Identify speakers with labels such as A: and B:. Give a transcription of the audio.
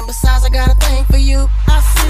A: And besides, I got a thing for you. I